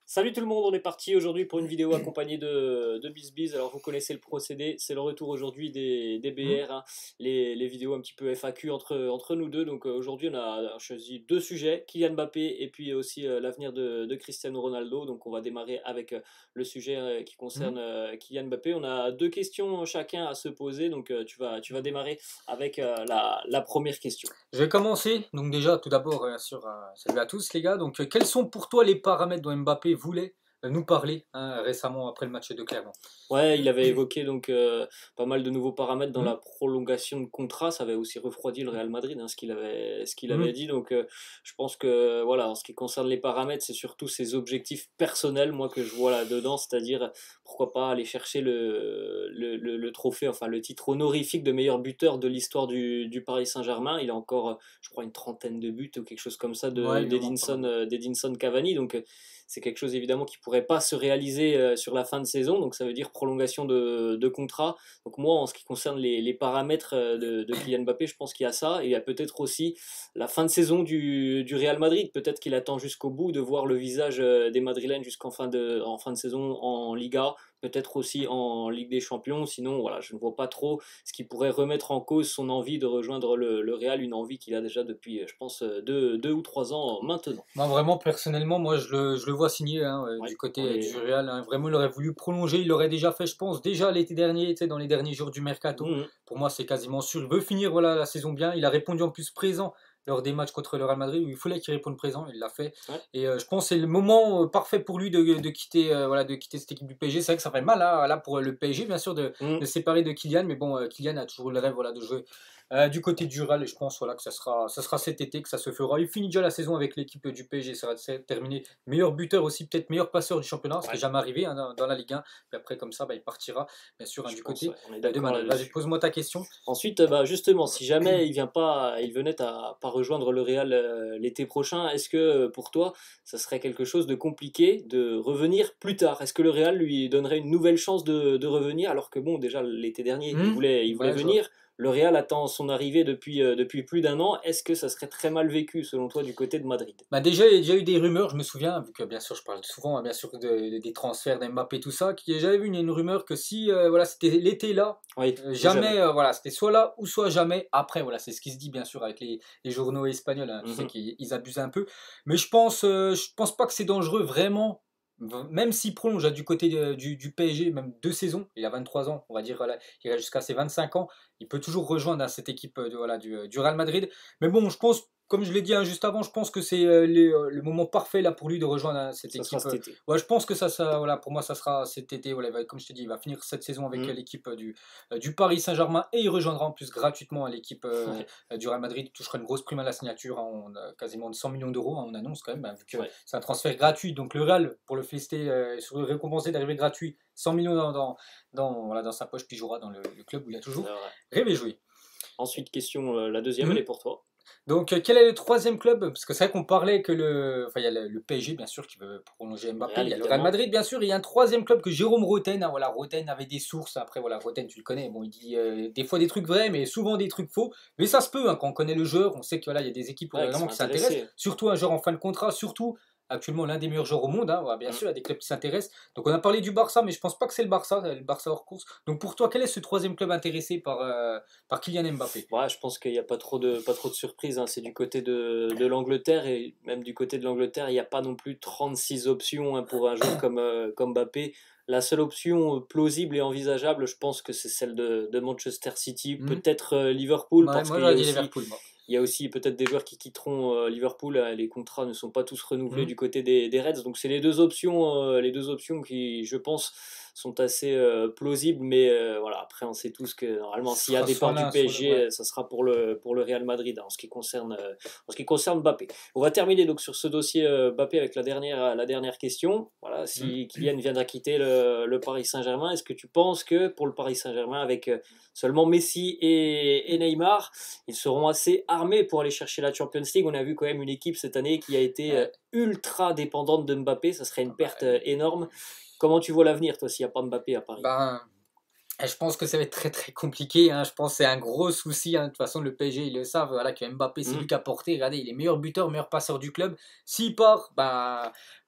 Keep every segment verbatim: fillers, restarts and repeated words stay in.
Salut tout le monde, on est parti aujourd'hui pour une vidéo accompagnée de, de BizBiz. Alors vous connaissez le procédé, c'est le retour aujourd'hui des, des B R, hein, les, les vidéos un petit peu F A Q entre, entre nous deux. Donc euh, aujourd'hui on a choisi deux sujets, Kylian Mbappé et puis aussi euh, l'avenir de, de Cristiano Ronaldo. Donc on va démarrer avec euh, le sujet euh, qui concerne euh, Kylian Mbappé. On a deux questions chacun à se poser, donc euh, tu, vas, tu vas démarrer avec euh, la, la première question. Je vais commencer. Donc déjà, tout d'abord, bien sûr, euh, salut à tous les gars. Donc, euh, quels sont pour toi les paramètres dont Mbappé voulait euh, nous parler hein, récemment après le match de Clermont? Ouais, il avait évoqué donc euh, pas mal de nouveaux paramètres dans Mmh. la prolongation de contrat. Ça avait aussi refroidi le Real Madrid, hein, ce qu'il avait, ce qu'il avait Mmh. dit. Donc, euh, je pense que voilà, en ce qui concerne les paramètres, c'est surtout ses objectifs personnels, moi que je vois là-dedans, c'est-à-dire pourquoi pas aller chercher le, le, le, le trophée, enfin le titre honorifique de meilleur buteur de l'histoire du, du Paris Saint-Germain. Il a encore, je crois, une trentaine de buts ou quelque chose comme ça de Ouais, il en manque pas d'Edinson, mal. euh, d'Edinson Cavani. Donc euh, c'est quelque chose évidemment qui pourrait pas se réaliser euh, sur la fin de saison, donc ça veut dire prolongation de, de contrat. Donc moi, en ce qui concerne les, les paramètres euh, de, de Kylian Mbappé, je pense qu'il y a ça, et il y a peut-être aussi la fin de saison du, du Real Madrid. Peut-être qu'il attend jusqu'au bout de voir le visage euh, des Madrilènes jusqu'en fin de, en fin de saison en Liga, peut-être aussi en Ligue des Champions. Sinon, voilà, je ne vois pas trop ce qui pourrait remettre en cause son envie de rejoindre le, le Real, une envie qu'il a déjà depuis, je pense, deux, deux ou trois ans maintenant. Moi, vraiment, personnellement, moi, je le, je le vois signer hein, euh, Ouais, du côté on euh, est... du Real. Hein. Vraiment, il aurait voulu prolonger. Il l'aurait déjà fait, je pense, déjà l'été dernier, tu sais, dans les derniers jours du mercato. Mmh. Pour moi, c'est quasiment sûr. Il veut finir voilà, la saison bien. Il a répondu en plus présent lors des matchs contre le Real Madrid où il fallait qu'il réponde présent. Il l'a fait. Ouais. Et euh, je pense que c'est le moment euh, parfait pour lui de, de, quitter, euh, voilà, de quitter cette équipe du P S G. C'est vrai que ça fait mal hein, là pour le P S G, bien sûr, de, Mmh. de se séparer de Kylian. Mais bon, euh, Kylian a toujours le rêve voilà, de jouer euh, du côté du Real, et je pense voilà, que ça sera, ça sera cet été que ça se fera. Il finit déjà la saison avec l'équipe du P S G, ça va terminer meilleur buteur aussi, peut-être meilleur passeur du championnat, ce qui Ouais. n'est jamais arrivé hein, dans, dans la Ligue un. Puis après, comme ça, bah, il partira bien sûr hein, Je du pense, côté ouais, on est euh, de d'accord Madrid. Vas-y, là-dessus. pose-moi ta question. Ensuite, bah, justement, si jamais il vient pas, il venait à pas rejoindre le Real euh, l'été prochain, est-ce que euh, pour toi, ça serait quelque chose de compliqué de revenir plus tard? Est-ce que le Real lui donnerait une nouvelle chance de, de revenir alors que bon, déjà l'été dernier, il Mmh. voulait, il voulait Ouais, je vois. venir. Le Real attend son arrivée depuis, euh, depuis plus d'un an. Est-ce que ça serait très mal vécu selon toi du côté de Madrid? Bah déjà, il y a déjà eu des rumeurs, je me souviens, vu que bien sûr je parle souvent hein, bien sûr de, de- des transferts d'Mbappé, tout ça, qui j'avais vu une, une rumeur que si euh, voilà, c'était l'été là, Oui, euh, ou jamais, jamais. euh, voilà, c'était soit là ou soit jamais. Après, voilà, c'est ce qui se dit bien sûr avec les, les journaux espagnols, hein, tu sais Mhm. qu'ils ils abusent un peu. Mais je pense, euh, je pense pas que c'est dangereux vraiment. V- Même s'il prolonge hein, du côté de- du, du P S G, même deux saisons, il a vingt-trois ans, on va dire, voilà, il reste jusqu'à ses vingt-cinq ans, il peut toujours rejoindre hein, cette équipe euh, de, voilà, du, euh, du Real Madrid. Mais bon, je pense, comme je l'ai dit hein, juste avant, je pense que c'est euh, les, euh, le moment parfait là pour lui de rejoindre hein, cette Ça sera équipe. cet euh. été. Ouais, je pense que ça, ça, voilà, pour moi, ça sera cet été. Voilà, il va- comme je te dis, il va finir cette saison avec euh, Mhm. l'équipe euh, du, euh, du Paris Saint-Germain et il rejoindra en plus gratuitement hein, l'équipe euh, Ouais. euh, du Real Madrid. Il touchera une grosse prime à la signature, hein, on a quasiment de cent millions d'euros, hein, on annonce quand même, hein, vu que Ouais. c'est un transfert gratuit. Donc le Real, pour le féliciter, euh, se récompenser d'arriver gratuit, cent millions dans, dans, dans, voilà, dans sa poche, puis il jouera dans le, le club où il a C'est toujours vrai. rêvé jouer. Ensuite, question, euh, la deuxième, elle Mmh. est pour toi. Donc, euh, quel est le troisième club? Parce que c'est vrai qu'on parlait que le. Enfin, il y a le, le P S G, bien sûr, qui veut prolonger Le Mbappé. Real, Il y a le Real évidemment. Madrid, bien sûr. Et il y a un troisième club que Jérôme Roten. Hein, voilà, Roten avait des sources. Après, voilà, Roten, tu le connais. Bon, il dit euh, des fois des trucs vrais, mais souvent des trucs faux. Mais ça se peut, hein, quand on connaît le joueur. On sait qu'il voilà, y a des équipes Ouais, qui vraiment sont qui s'intéressent. intéressés. Surtout un joueur en fin de contrat. Surtout actuellement l'un des meilleurs joueurs au monde. Hein, voilà, bien Mhm. sûr, il y a des clubs qui s'intéressent. Donc, on a parlé du Barça, mais je pense pas que c'est le Barça. Le Barça hors course. Donc, pour toi, quel est ce troisième club intéressé par, euh, par Kylian Mbappé? Ouais, je pense qu'il n'y a pas trop de, pas trop de surprises, hein. C'est du côté de, de l'Angleterre et même du côté de l'Angleterre, il n'y a pas non plus trente-six options hein, pour un joueur comme, euh, comme Mbappé. La seule option euh, plausible et envisageable, je pense que c'est celle de, de Manchester City, Hmm. peut-être euh, Liverpool, Ouais, parce moi, qu'il y j'aurais a dit aussi, Liverpool, moi. il y a aussi peut-être des joueurs qui quitteront euh, Liverpool. euh, Les contrats ne sont pas tous renouvelés Hmm. du côté des, des Reds, donc c'est les deux options, euh, les deux options qui, je pense, sont assez euh, plausibles. Mais euh, voilà, après, on sait tous que normalement, Ce s'il y a sera soit départ du l'un, soit le. P S G, Ouais. euh, ça sera pour le pour le Real Madrid hein, en ce qui concerne euh, en ce qui concerne Mbappé. On va terminer donc sur ce dossier euh, Mbappé avec la dernière la dernière question. Voilà, Hmm. si Kylian viendra quitter le, le Paris Saint-Germain, est-ce que tu penses que pour le Paris Saint-Germain, avec euh, seulement Messi et, et Neymar, ils seront assez armés pour aller chercher la Champions League? On a vu quand même une équipe cette année qui a été euh, Ouais. ultra dépendante de Mbappé. Ça serait une Ah bah, perte euh, énorme. Comment tu vois l'avenir, toi, s'il n'y a pas Mbappé à Paris? ben, je pense que ça va être très très compliqué. Hein. Je pense que c'est un gros souci. Hein. De toute façon, le P S G, ils le savent. Voilà, que Mbappé, c'est Mmh. lui qui a porté. Regardez, il est meilleur buteur, meilleur passeur du club. S'il part, ben,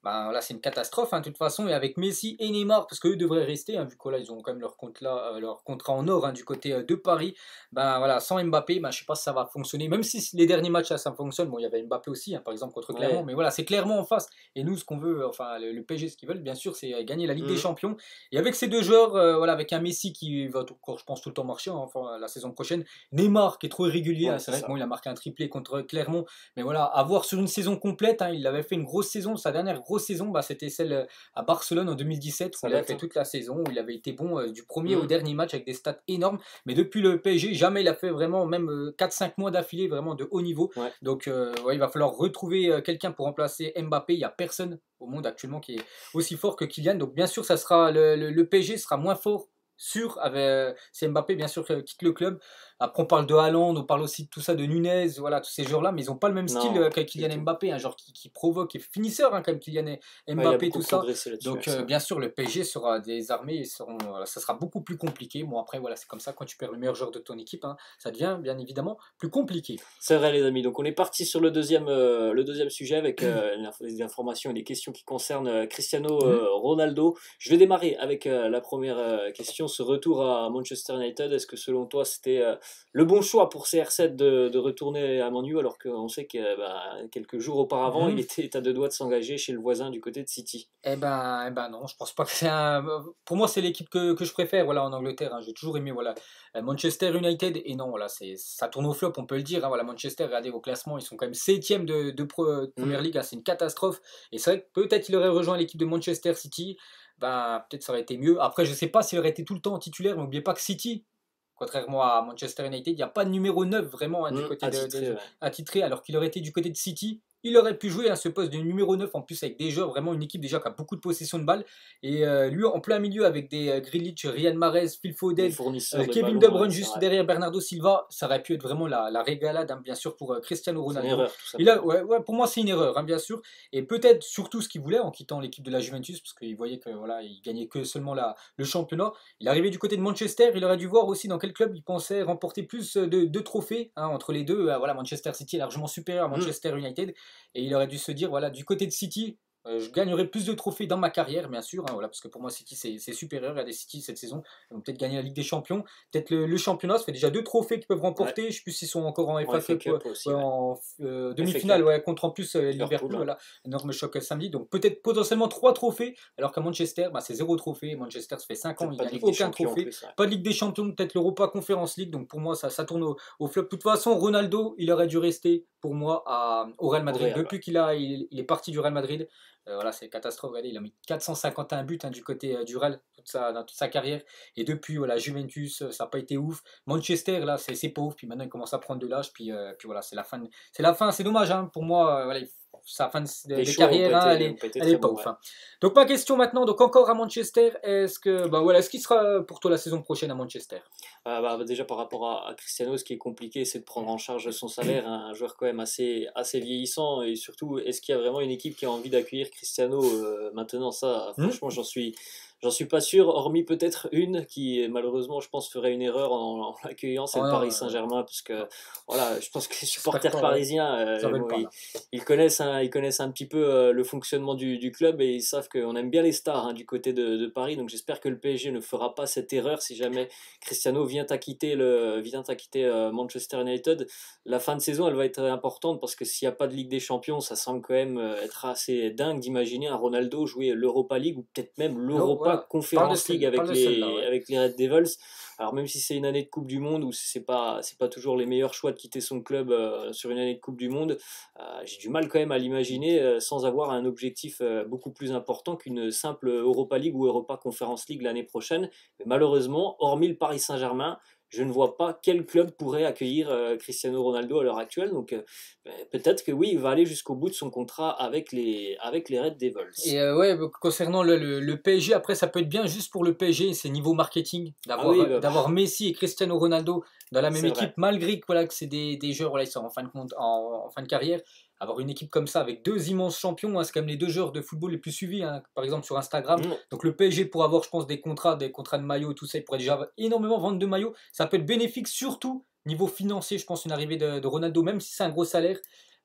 ben, là, c'est une catastrophe, hein, de toute façon. Et avec Messi et Neymar, parce qu'eux devraient rester, hein, vu que là, ils ont quand même leur, compte là, euh, leur contrat en or, hein, du côté euh, de Paris. Ben, voilà, sans Mbappé, ben, je ne sais pas si ça va fonctionner. Même si les derniers matchs, là, ça fonctionne. Bon, il y avait Mbappé aussi, hein, par exemple, contre Clermont. Ouais. Mais voilà, c'est Clermont en face. Et nous, ce qu'on veut, enfin, le, le P S G, ce qu'ils veulent, bien sûr, c'est euh, gagner la Ligue des Mhm. Champions. Et avec ces deux joueurs, euh, voilà, avec un Messi qui va, tout, je pense, tout le temps marcher, hein, enfin, la saison prochaine. Neymar, qui est trop irrégulier. Hein, Ouais, c'est c'est vrai que ça. bon, il a marqué un triplé contre Clermont. Mais voilà, à voir sur une saison complète, hein, il avait fait une grosse saison. Sa dernière grosse saison, bah, c'était celle euh, à Barcelone en deux mille dix-sept, où Ça il avait date, fait hein. toute la saison, où il avait été bon euh, du premier au Mhm. dernier match avec des stats énormes. Mais depuis le P S G, jamais il a fait vraiment, même euh, quatre cinq mois d'affilée, vraiment de haut niveau. Ouais. Donc euh, ouais, il va falloir retrouver euh, quelqu'un pour remplacer Mbappé. Il n'y a personne au monde actuellement qui est aussi fort que Kylian. Donc bien sûr, ça sera le, le, le P S G sera moins fort sûr avec euh, si Mbappé bien sûr euh, quitte le club. Après on parle de Haaland, on parle aussi de tout ça de Nunez, voilà tous ces joueurs là, mais ils n'ont pas le même style Non, euh, que du Kylian tout. Mbappé, un joueur qui, qui provoque et finisseur hein, comme Kylian Ouais, il a Mbappé beaucoup tout ça. progressé là-dessus, ouais, Donc c'est euh, vrai. bien sûr le P S G sera désarmé, ils seront, voilà, ça sera beaucoup plus compliqué. Bon après voilà c'est comme ça quand tu perds le meilleur joueur de ton équipe, hein, ça devient bien évidemment plus compliqué. C'est vrai les amis, donc on est parti sur le deuxième, euh, le deuxième sujet avec euh, l'info- des informations et des questions qui concernent euh, Cristiano Mhm. euh, Ronaldo. Je vais démarrer avec euh, la première euh, question, ce retour à Manchester United. Est-ce que selon toi c'était euh, le bon choix pour C R sept de, de retourner à Man U alors qu'on sait que euh, bah, quelques jours auparavant il Mhm. était à deux doigts de s'engager chez le voisin du côté de City? Eh ben, eh ben non, je pense pas que c'est un. Pour moi, c'est l'équipe que, que je préfère voilà, en Angleterre. Hein. J'ai toujours aimé voilà, euh, Manchester United. Et non, voilà, c'est, ça tourne au flop, on peut le dire. Hein. Voilà, Manchester, regardez vos classements, ils sont quand même septième de, de, pro- de Première Mhm. Ligue. Hein. C'est une catastrophe. Et c'est vrai que peut-être il aurait rejoint l'équipe de Manchester City. Ben, peut-être ça aurait été mieux. Après, je sais pas s'il aurait été tout le temps titulaire. Mais n'oubliez pas que City, contrairement à Manchester United, il n'y a pas de numéro neuf vraiment hein, du Mhm. côté de, Attitré, de- ouais. attitré, alors qu'il aurait été du côté de City. Il aurait pu jouer à ce poste de numéro neuf en plus avec des joueurs, vraiment une équipe déjà qui a beaucoup de possession de balles. Et euh, lui en plein milieu avec des euh, Grealish, Riyad Mahrez, Phil Des Foden, euh, fournisseurs de Kevin De ballon, ouais, Bruyne c'est juste vrai. derrière Bernardo Silva, ça aurait pu être vraiment la, la régalade hein, bien sûr pour euh, Cristiano C'est une Ronaldo. erreur tout Et là, simplement. ouais, ouais, pour moi c'est une erreur hein, bien sûr. Et peut-être surtout ce qu'il voulait en quittant l'équipe de la Juventus, parce qu'il voyait que voilà, il gagnait que seulement la, le championnat. Il arrivait du côté de Manchester, il aurait dû voir aussi dans quel club il pensait remporter plus de, de trophées hein, entre les deux. Euh, voilà, Manchester City est largement supérieur à Mhm. Manchester United et il aurait dû se dire voilà, du côté de City, euh, je gagnerai plus de trophées dans ma carrière, bien sûr, hein, voilà, parce que pour moi City c'est c'est supérieur. Il y a des City cette saison, ils vont peut-être gagner la Ligue des Champions, peut-être le, le championnat. Ça fait déjà deux trophées qu'ils peuvent Ouais. remporter. Je sais plus s'ils sont encore en En F A F A Cup, euh, Cup aussi, ouais, ouais. en euh, F A demi-finale, Cup, ouais, contre en plus euh, Liverpool, Liverpool. ouais. Voilà, énorme choc euh, samedi. Donc peut-être potentiellement trois trophées, alors qu'à Manchester, bah, c'est zéro trophée. Manchester, ça fait cinq ans, Peut-être il pas de gagne Ligue des aucun Champions en trophée. plus, ouais. Pas de Ligue des Champions, peut-être l'Europa Conference League. Donc pour moi, ça, ça tourne au, au flop. De toute façon, Ronaldo, il aurait dû rester pour moi à, au Real Au Madrid. Real, ouais. Depuis qu'il a, il, il est parti du Real Madrid, euh, voilà, c'est une catastrophe. Regardez, il a mis quatre cent cinquante et un buts hein, du côté euh, du Real toute sa, dans toute sa carrière. Et depuis, voilà, Juventus, euh, ça n'a pas été ouf. Manchester, là, c'est c'est pauvre. Puis maintenant, il commence à prendre de l'âge. Puis, euh, puis voilà, c'est la fin. de- C'est la fin. C'est dommage hein, pour moi. Euh, voilà, il- sa fin de, de- Les de choix n'ont pas carrière, hein, elle été, ont est, pas été elle très est bons, pauvre. ouais. Hein. Donc ma question maintenant. Donc encore à Manchester. Est-ce que, bah voilà, est-ce qu'il sera pour toi la saison prochaine à Manchester? Ah bah, déjà par rapport à, à Cristiano, ce qui est compliqué, c'est de prendre en charge son salaire, hein, un joueur quand même assez, assez vieillissant, et surtout, est-ce qu'il y a vraiment une équipe qui a envie d'accueillir Cristiano euh, maintenant? Ça, Hmm. franchement, j'en suis, j'en suis pas sûr, hormis peut-être une qui, malheureusement, je pense, ferait une erreur en, en l'accueillant, c'est Oh le non, Paris euh, Saint-Germain, parce que, non, voilà, je pense que les j'espère supporters pas. Ouais. parisiens, Ils en euh, veulent bon, pas ils, là. ils connaissent, un, ils connaissent un petit peu euh, le fonctionnement du, du club, et ils savent qu'on aime bien les stars hein, du côté de, de Paris, donc j'espère que le P S G ne fera pas cette erreur si jamais Cristiano vient à quitter, le, vient à quitter euh, Manchester United. La fin de saison, elle va être importante parce que s'il n'y a pas de Ligue des Champions, ça semble quand même euh, être assez dingue d'imaginer un Ronaldo jouer l'Europa League ou peut-être même Non, l'Europa voilà. Parle de Conference League celle, parle avec de celle-là, les, ouais. avec les Red Devils. Alors même si c'est une année de Coupe du Monde où c'est pas, c'est pas toujours les meilleurs choix de quitter son club euh, sur une année de Coupe du Monde, euh, j'ai du mal quand même à l'imaginer euh, sans avoir un objectif euh, beaucoup plus important qu'une simple Europa League ou Europa Conference League l'année prochaine. Mais malheureusement, hormis le Paris Saint-Germain, je ne vois pas quel club pourrait accueillir euh, Cristiano Ronaldo à l'heure actuelle. Donc euh, peut-être que oui, il va aller jusqu'au bout de son contrat avec les, avec les Red Devils. Et euh, ouais, bah, concernant le, le- le P S G, après ça peut être bien juste pour le P S G, c'est niveau marketing, Ah oui, d'avoir bah, d'avoir Messi et Cristiano Ronaldo dans la même c'est vrai. équipe, malgré que, voilà, que c'est des, des joueurs, voilà, ils sont en fin de compte, en, en fin de carrière. Avoir une équipe comme ça avec deux immenses champions, hein, c'est quand même les deux joueurs de football les plus suivis, hein, par exemple sur Instagram. Mm. Donc le P S G pour avoir, je pense, des contrats, des contrats de maillots, tout ça, il pourrait déjà énormément vendre de maillots. Ça peut être bénéfique, surtout niveau financier, je pense, une arrivée de, de Ronaldo, même si c'est un gros salaire.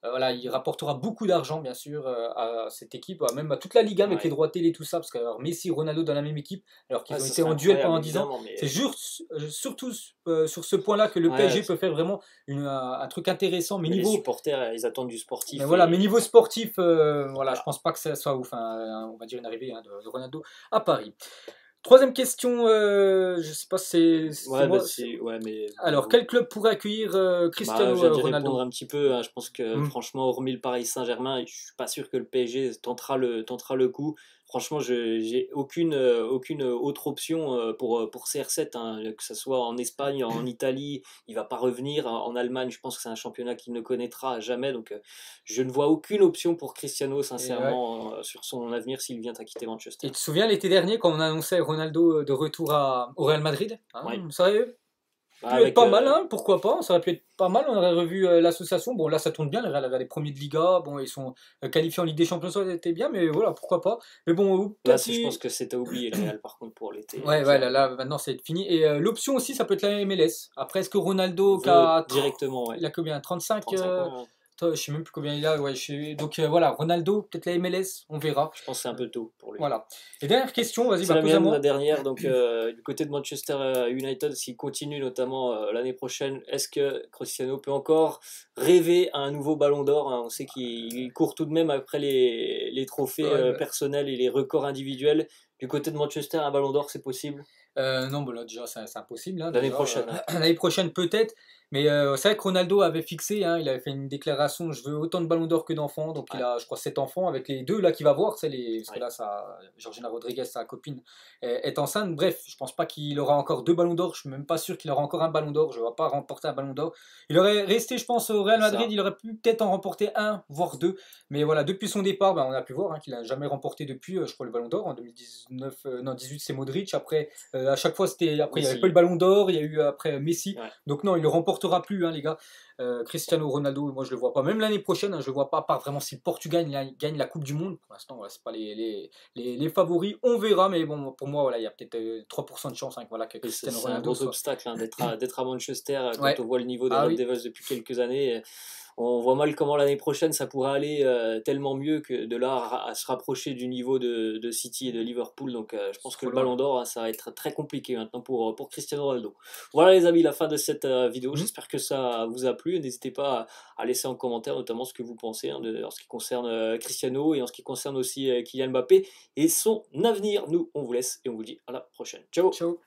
Euh, voilà, il rapportera beaucoup d'argent, bien sûr, euh, à cette équipe, à- même à toute la Liga avec les Ouais. droits télé, tout ça, parce que alors, Messi, Ronaldo dans la même équipe, alors qu'ils Ouais, ont ça été serait en duel incroyable, pendant dix ans. évidemment, C'est mais juste, euh, surtout euh, sur ce point-là que le ouais, P S G peut faire vraiment une- un, un truc intéressant, mais mais les niveau, supporters, ils attendent du mais sportif voilà, mais et niveau sportif, euh, voilà, je voilà. pense pas que ça soit ouf, hein, on va dire une arrivée hein, de, de Ronaldo à Paris. Troisième question, euh, je sais pas, c'est c'est Ouais, bah moi. c'est- c'est ouais, mais Alors, quel club pourrait accueillir euh, bah, je Cristiano viens euh, d'y répondre Ronaldo? un petit peu, hein. Je pense que Hmm. franchement, hormis le Paris Saint-Germain, je suis pas sûr que le P S G tentera le, tentera le coup. Franchement, je j'ai aucune, euh, aucune autre option euh, pour, euh, pour C R sept, hein, que ce soit en Espagne, en Italie, il va pas revenir. En en Allemagne, je pense que c'est un championnat qu'il ne connaîtra jamais. Donc, euh, je ne vois aucune option pour Cristiano, Et, ouais. sincèrement, euh, sur son avenir s'il vient à quitter Manchester. Et tu te souviens l'été dernier quand on annonçait Ronaldo euh, de retour à, au Real Madrid? Hein, Ouais. ça aurait Bah, pu être avec, pas mal, euh, hein, pourquoi pas? Ça aurait pu être pas mal, on aurait revu euh, l'association. Bon, là ça tourne bien, le Real est les premiers de Liga, bon, ils sont euh, qualifiés en Ligue des Champions, ça était bien, mais voilà, pourquoi pas. Mais bon, ou là, peut-être. c'est- je pense que c'était oublié le Real, par contre, pour l'été euh, Ouais, qui ouais, là, arrive. là, maintenant c'est fini. Et euh, l'option aussi, ça peut être la M L S. Après, est-ce que Ronaldo, qui Veut a, tr- directement, ouais. il a combien? trente-cinq trente-cinq euh, ans, hein. toi, je sais même plus combien il a. Ouais, je sais- Donc euh, voilà, Ronaldo, peut-être la M L S, on verra. Je pense que c'est un Euh, peu tôt pour lui. voilà. Et dernière question, vas-y, C'est bah, la pose à mienne, la moi. dernière. Donc, euh, du côté de Manchester euh, United, s'il continue notamment euh, l'année prochaine, est-ce que Cristiano peut encore rêver à un nouveau ballon d'or, hein? On sait qu'il court tout de même après les, les trophées Ouais, euh, bah, personnels et les records individuels. Du côté de Manchester, un ballon d'or, c'est possible Euh, non, bon, là, déjà, c'est c'est impossible, hein, l'année déjà. Euh, prochaine, hein. L'année prochaine, peut-être. Mais euh, c'est vrai que Ronaldo avait fixé, hein, il avait fait une déclaration, je veux autant de ballons d'or que d'enfants. Donc il Ouais, a, je crois, sept enfants avec les deux là qu'il va voir. C'est les, parce que ouais. là, ça, Georgina Rodriguez, sa copine, est, est enceinte. Bref, je pense pas qu'il aura encore deux ballons d'or. Je suis même pas sûr qu'il aura encore un ballon d'or. Je ne vois pas remporter un ballon d'or. Il aurait resté, je pense, au Real C'est Madrid. ça. Il aurait pu peut-être en remporter un, voire deux. Mais voilà, depuis son départ, ben, on a pu voir hein, qu'il a jamais remporté depuis, euh, je crois, le ballon d'or. En deux mille dix-neuf, euh, non, dix-huit, c'est Modric. Après, euh, à chaque fois, c'était. Après, il n'y avait pas Messi, le ballon d'or. Il y a eu après Messi. ouais. Donc, non, il ne le remportera plus, hein, les gars. Euh, Cristiano Ronaldo, moi, je le vois pas. Même l'année prochaine, hein, je le vois pas, à part vraiment si le Portugal gagne, gagne la Coupe du Monde. Pour l'instant, voilà, c'est pas les, les, les, les favoris. On verra. Mais bon, pour moi, voilà, il y a peut-être euh, trois pour cent de chance hein, voilà, que Et c'est Cristiano c'est un Ronaldo gros soit. obstacle hein, d'être à, d'être à Manchester euh, quand Ouais. on voit le niveau des Ah Red oui. Devils depuis quelques années. On voit mal comment l'année prochaine ça pourrait aller euh, tellement mieux que de là à, à se rapprocher du niveau de, de City et de Liverpool. Donc euh, je C'est pense que trop le loin. Ballon d'Or, hein, ça va être très compliqué maintenant pour, pour Cristiano Ronaldo. Voilà les amis, la fin de cette euh, vidéo. Hmm. J'espère que ça vous a plu. N'hésitez pas à, à laisser en commentaire notamment ce que vous pensez hein, de, en ce qui concerne euh, Cristiano et en ce qui concerne aussi euh, Kylian Mbappé et son avenir. Nous, on vous laisse et on vous dit à la prochaine. Ciao. Ciao.